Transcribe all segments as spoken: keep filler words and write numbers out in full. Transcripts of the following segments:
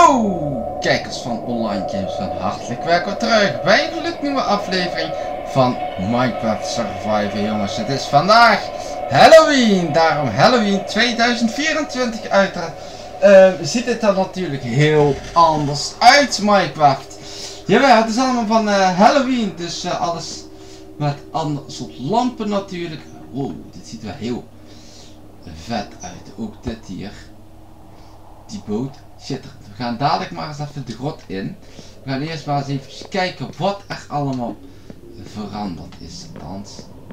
Hallo kijkers van Online Games, van hartelijk welkom terug bij een gloednieuwe aflevering van Minecraft Survivor. Jongens, het is vandaag Halloween, daarom Halloween tweeduizend vierentwintig uiteraard. Uh, ziet het er natuurlijk heel anders uit, Minecraft. Jawel, het is allemaal van uh, Halloween, dus uh, alles met ander soort lampen natuurlijk. Wow, dit ziet er heel vet uit, ook dit hier. Die boot, schitterend. We gaan dadelijk maar eens even de grot in. We gaan eerst maar eens even kijken wat er allemaal veranderd is. Althans.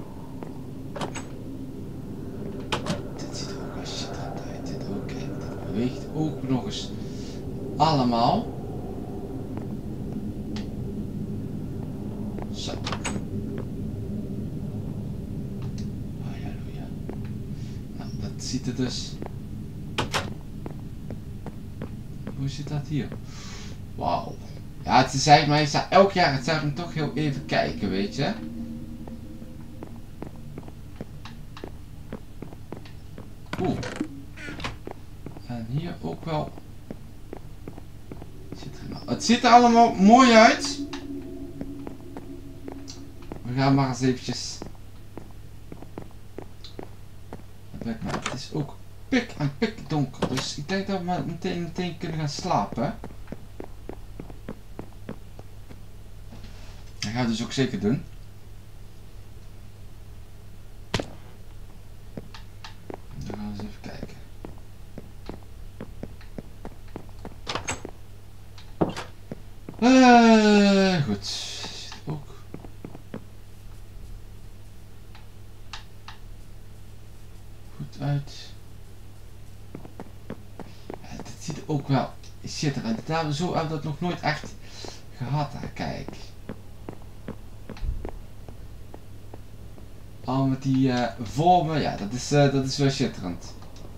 Dit ziet er ook wel schitterend uit. Dit ook, kijk, dit beweegt ook nog eens allemaal. Zo. Halleluja. Nou, dat ziet er dus... Hoe zit dat hier? Wauw. Ja, het is eigenlijk, maar ik sta elk jaar het hem toch heel even kijken, weet je. Oeh. En hier ook wel. Zit er nou. Het ziet er allemaal mooi uit. We gaan maar eens eventjes. Het is ook pik en pik donker, dus ik denk dat we meteen, meteen kunnen gaan slapen. Dat gaan we dus ook zeker doen. Dan gaan we eens even kijken. Uh, goed, ziet er ook goed uit. Ziet er ook wel schitterend. Dat hebben we zo hebben we dat nog nooit echt gehad. Hè. Kijk. Al met die uh, vormen, ja, dat is, uh, dat is wel schitterend.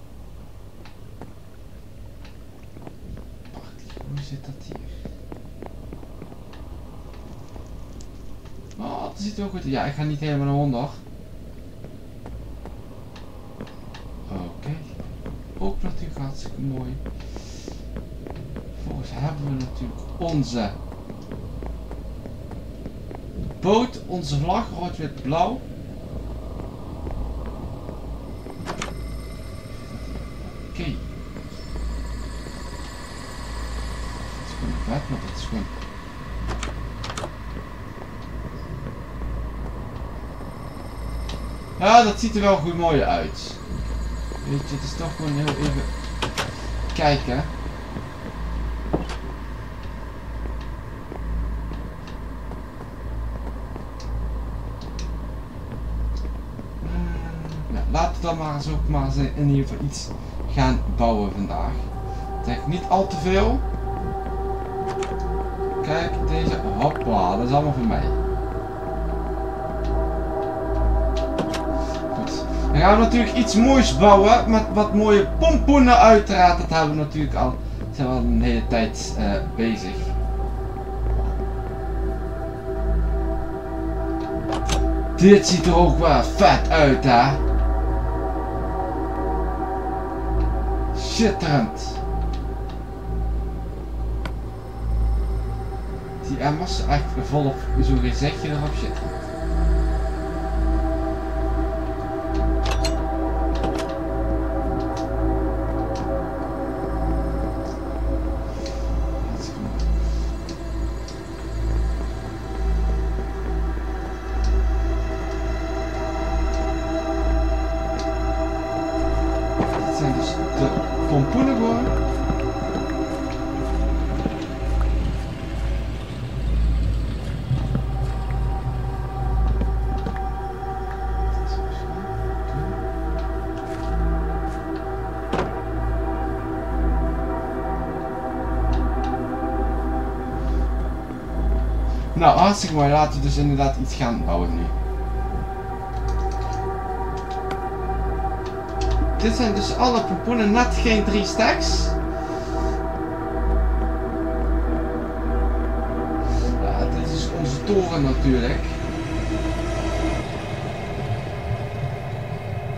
Hoe zit dat hier? Oh, dat ziet er ook goed. Ja, ik ga niet helemaal naar onder. Oké. Okay. Ook natuurlijk hartstikke mooi. Vervolgens hebben we natuurlijk onze boot, onze vlag, rood, wit, blauw. Oké. Okay. Het is gewoon vet, maar dat is gewoon... Ja, dat ziet er wel goed mooi uit. Weet je, het is toch gewoon heel even kijken. Ja, laten we dan maar eens ook maar eens in ieder geval iets gaan bouwen vandaag. Denk niet al te veel. Kijk, deze, hoppa, dat is allemaal voor mij. Dan gaan we natuurlijk iets moois bouwen met wat mooie pompoenen uiteraard. Dat hebben we natuurlijk al, zijn we al een hele tijd uh, bezig. Dit ziet er ook wel vet uit, hè. Schitterend. Die emmers echt volop zo'n gezichtje erop zitten. Pompoenen gewoon. Nou, hartstikke mooi. Laten we dus inderdaad iets gaan bouwen nu. Dit zijn dus alle pompoenen, net geen drie stacks. Ja, dit is onze toren natuurlijk.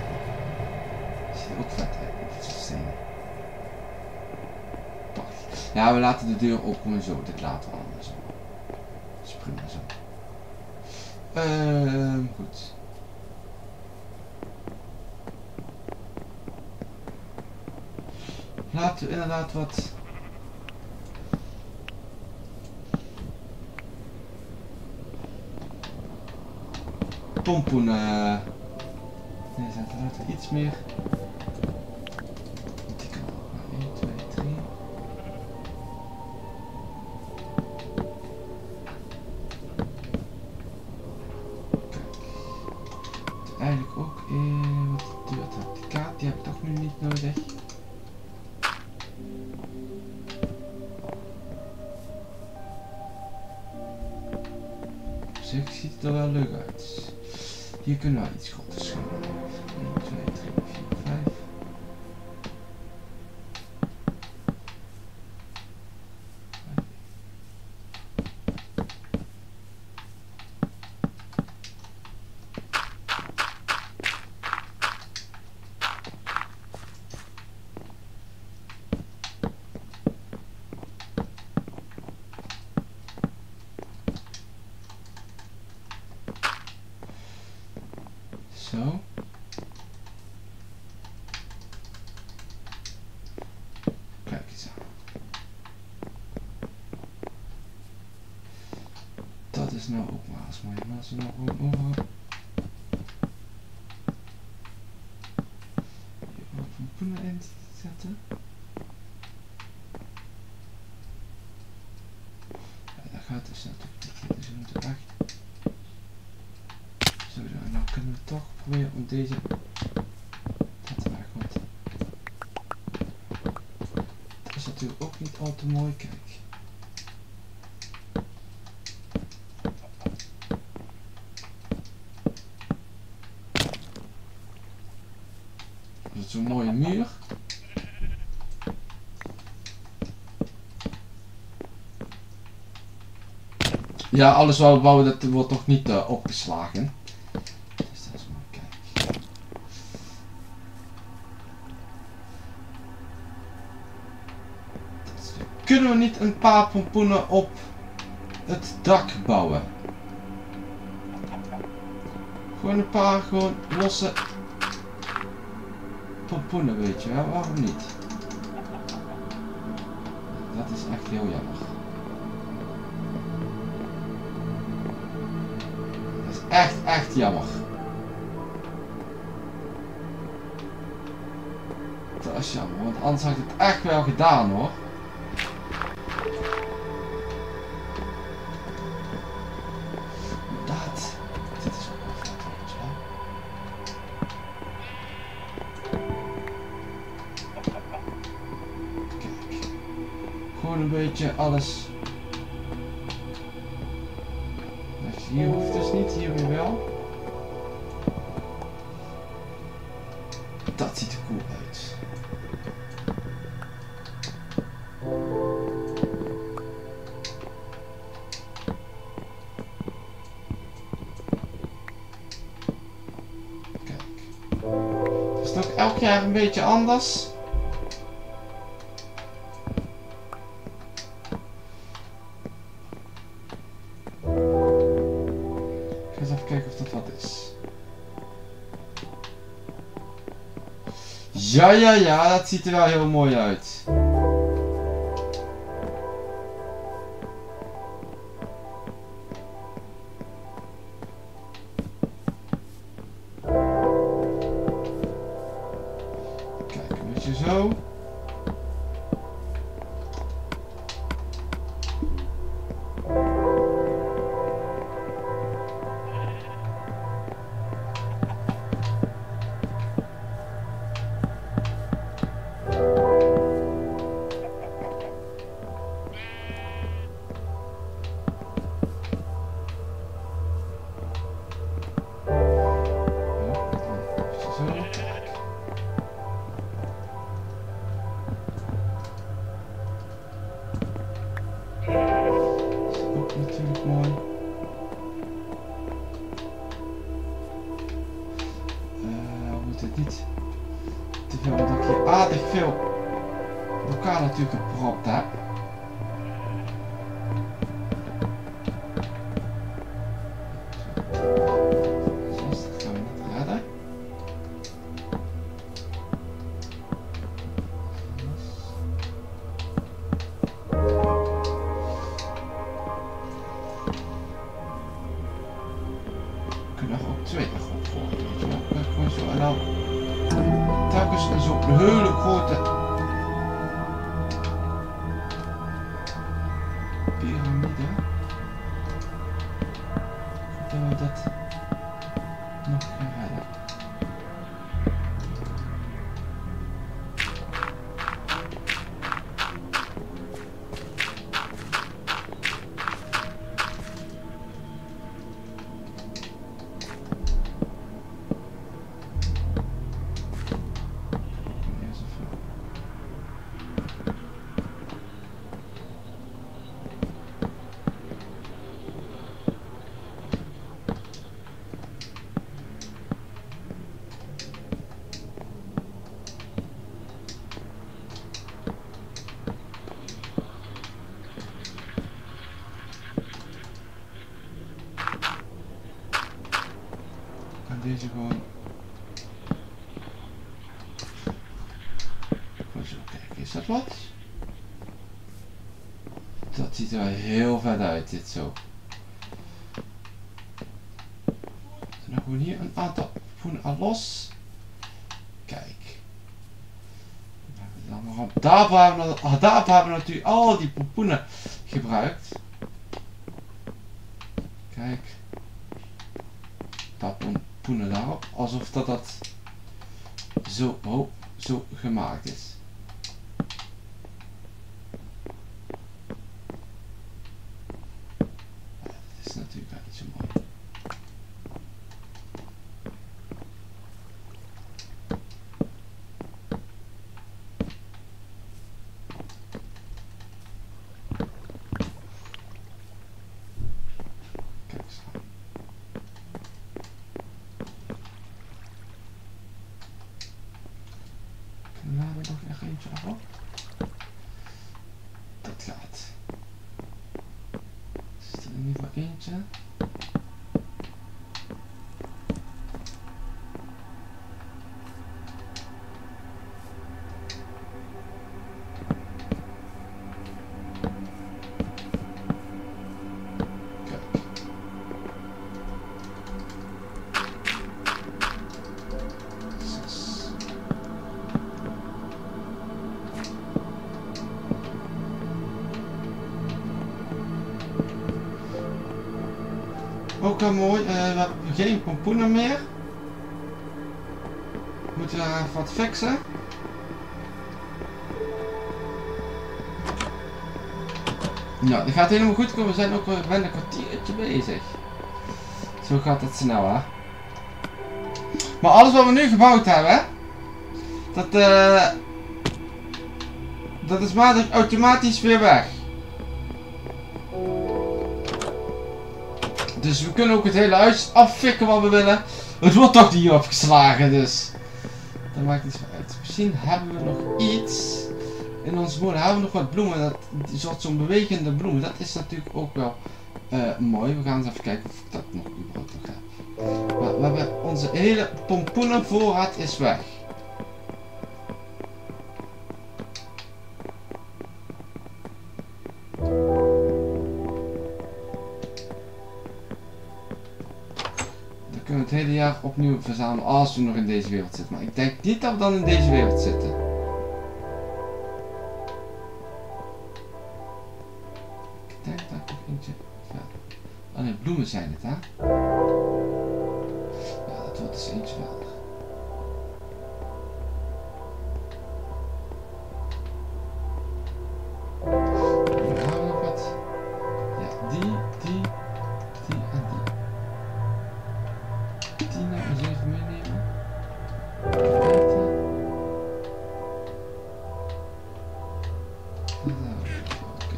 Ziet er ook vet uit. Ja, we laten de deur op gewoon zo. Dit laten we allemaal zo. Dat is prima zo. Ehm, goed. Laten we inderdaad wat... pompoenen neerzetten. Laten we iets meer... Die kan ook. één, twee, drie. Eigenlijk ook eh, wat duurt dat? Die kaart die heb ik toch nu niet nodig. Op zich ziet het er wel leuk uit. Hier kunnen we iets groter schilderen. één, twee, drie, vier, vijf. Zo. Kijk eens aan. Dat is nou ook maar eens mooi. Maar als we nou gewoon over... Hier wat pompoenen in zetten. Ja, dat gaat dus natuurlijk niet. Dus we moeten echt... Zo, dan kunnen we toch proberen om deze dat te maken, want dat is natuurlijk ook niet al te mooi. Kijk. Dat is zo'n mooie muur. Ja, alles wat we bouwen, dat wordt toch niet uh, opgeslagen. Kunnen we niet een paar pompoenen op het dak bouwen? Gewoon een paar gewoon losse pompoenen, weet je wel? Waarom niet? Dat is echt heel jammer. Dat is echt, echt jammer. Dat is jammer, want anders had ik het echt wel gedaan hoor. Gewoon een beetje alles. Hier hoeft dus niet, hier weer wel. Dat ziet er cool uit. Kijk. Het is toch elk jaar een beetje anders. Even kijken of dat wat is. Ja, ja, ja, dat ziet er wel heel mooi uit. Kijk, een beetje zo. Natuurlijk mooi. Uh, we moeten het niet te veel, omdat ik hier aardig veel elkaar natuurlijk gepropt heb. piramide. Dat we dat nog gaan redden. Deze gewoon. Gewoon zo kijken, is dat wat? Dat ziet er wel heel vet uit, dit zo. En dan gewoon hier een aantal pompoenen los. Kijk. Daarvoor hebben we, daarvoor hebben we natuurlijk al die pompoenen gebruikt. Kijk. Dat pompoenen daarop, alsof dat, dat zo, oh, zo gemaakt is. Ja, dat is natuurlijk wel niet zo mooi. Kijk eens aan. Laten we nog echt eentje af. Dat gaat. Is er in ieder geval eentje. Ook wel mooi, uh, we hebben geen pompoenen meer. Moeten we even wat fixen. Nou, dat gaat helemaal goed komen. We zijn ook wel bijna een kwartiertje bezig. Zo gaat het snel, hè. Maar alles wat we nu gebouwd hebben, dat, uh, dat is maar automatisch weer weg. Dus we kunnen ook het hele huis affikken wat we willen. Het wordt toch niet opgeslagen, dus dat maakt niet veel uit. Misschien hebben we nog iets. In onze molen hebben we nog wat bloemen. Dat soort zo'n bewegende bloemen. Dat is natuurlijk ook wel uh, mooi. We gaan eens even kijken of ik dat nog überhaupt nog heb. Maar we hebben onze hele pompoenenvoorraad is weg. We kunnen het hele jaar opnieuw verzamelen als we nog in deze wereld zitten. Maar ik denk niet dat we dan in deze wereld zitten. Ik denk dat ik nog eentje verder. Oh nee, bloemen zijn het, hè? Ja, dat wordt dus eentje verder. Dan gaan we nog wat. Ja, die, die, die en die. Die nou eens even meenemen. Eten. Oké.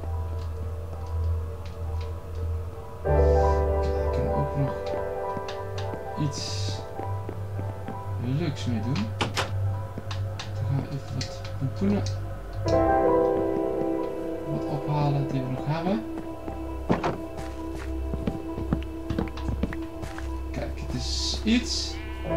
Kijk, kunnen we ook nog iets leuks mee doen. Dan gaan we even wat pompoenen wat ophalen die we nog hebben. Kijk, het is iets.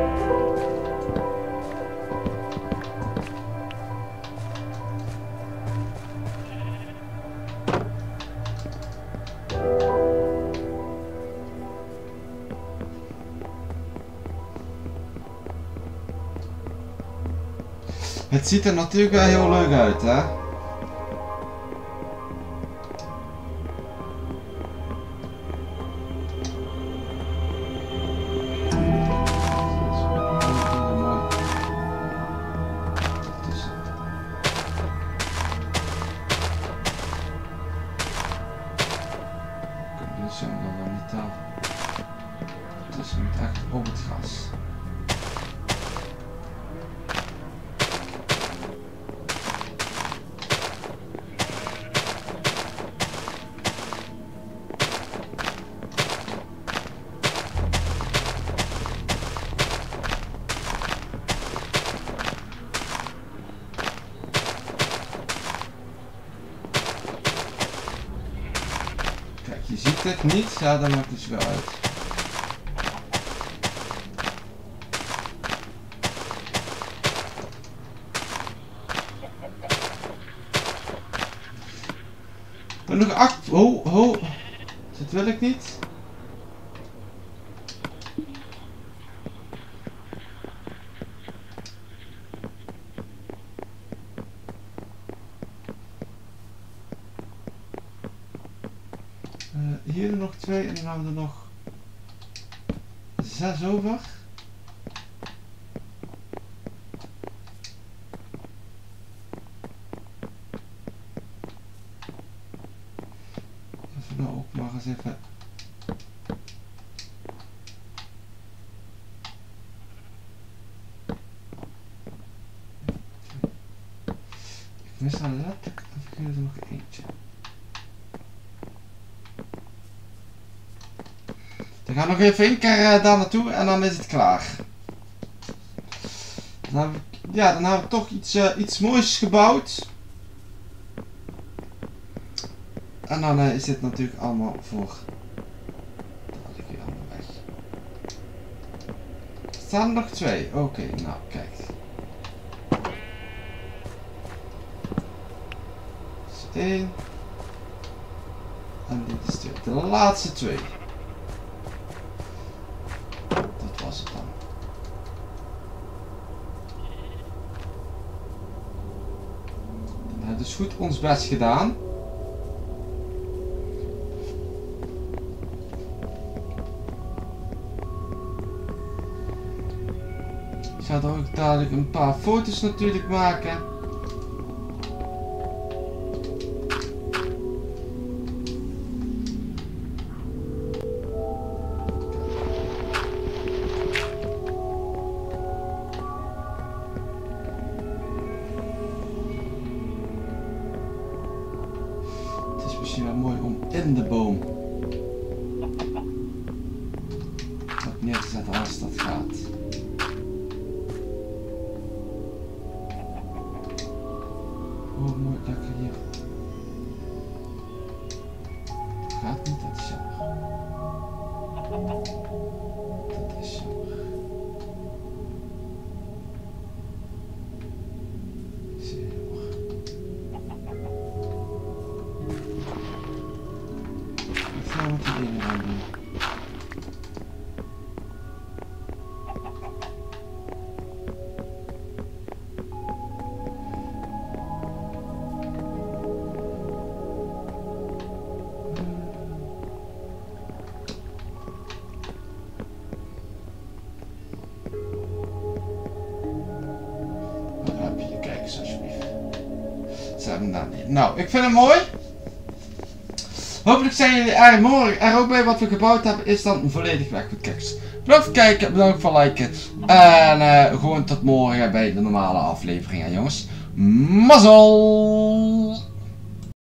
Het ziet er natuurlijk wel heel leuk uit, hè? zo, dan wel niet aan. Dus je moet echt op het gas. Je ziet het niet, ja, dan maakt het wel uit. Maar nog acht. Ho, ho. Dat wil ik niet. Uh, hier er nog twee en dan hebben we er nog zes over. Even nou ook maar eens even. Ik mis er letterlijk even er nog eentje. We gaan nog even één keer uh, daar naartoe en dan is het klaar. Dan hebben we, ja, dan hebben we toch iets, uh, iets moois gebouwd. En dan uh, is dit natuurlijk allemaal voor. Dan had ik hier allemaal weg. Er staan er nog twee. Oké, okay, nou kijk. Dus één. En dit is twee. De laatste twee. Dat was het dan. Dan hebben we dus goed ons best gedaan. Ik ga er ook dadelijk een paar foto's natuurlijk maken. Het is misschien wel mooi om in de boom wat neer te zetten als dat gaat. Oh, mooi lekker hier. Gaat niet, dat is jammer. Dat is jammer. Zeer jammer. Wat gaan we met die ene aan doen? Nou, ik vind het mooi. Hopelijk zijn jullie er morgen er ook bij. Wat we gebouwd hebben is dan volledig weg. Goed, kijk eens. Bedankt voor het kijken, bedankt voor het liken. En uh, gewoon tot morgen bij de normale afleveringen, jongens. Mazzel!